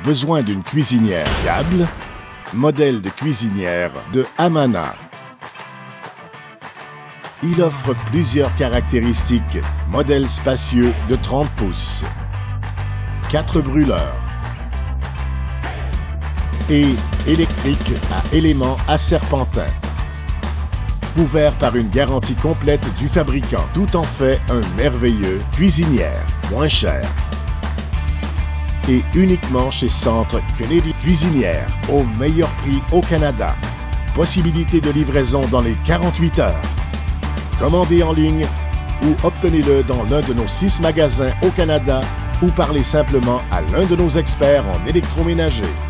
Besoin d'une cuisinière fiable? Modèle de cuisinière de Amana. Il offre plusieurs caractéristiques. Modèle spacieux de 30 pouces. 4 brûleurs. Et électrique à éléments à serpentin. Couvert par une garantie complète du fabricant. Tout en fait un merveilleux cuisinière. Moins cher. Et uniquement chez Centre Kennedy Cuisinière, au meilleur prix au Canada. Possibilité de livraison dans les 48 heures. Commandez en ligne ou obtenez-le dans l'un de nos 6 magasins au Canada ou parlez simplement à l'un de nos experts en électroménager.